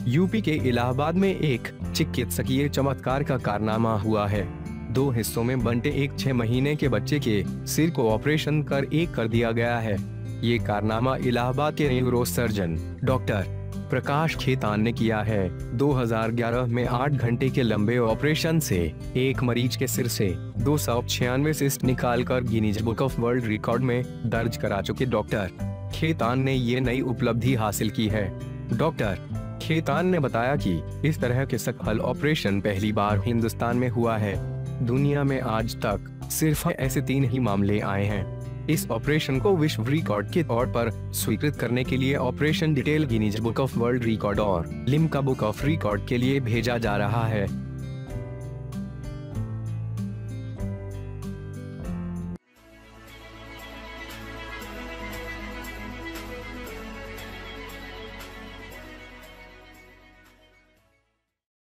UP के इलाहाबाद में एक चिकित्सकीय चमत्कार का कारनामा हुआ है। 2 हिस्सों में बंटे एक 6 महीने के बच्चे के सिर को ऑपरेशन कर एक कर दिया गया है। ये कारनामा इलाहाबाद के neurosurgeon doctor Prakash Khetan ने किया है। 2011 में 8 घंटे के लंबे ऑपरेशन से एक मरीज के सिर से 296 सिस्ट निकालकर Guinness book of world record में दर्ज करा चुके डॉक्टर खेतान ने ये नई उपलब्धि हासिल की है। डॉक्टर खेतान ने बताया कि इस तरह के सफल ऑपरेशन पहली बार हिंदुस्तान में हुआ है। दुनिया में आज तक सिर्फ ऐसे 3 ही मामले आए हैं। इस ऑपरेशन को विश्व रिकॉर्ड के तौर पर स्वीकृत करने के लिए operation detail Guinness book of world record और लिम्का बुक ऑफ रिकॉर्ड के लिए भेजा जा रहा है।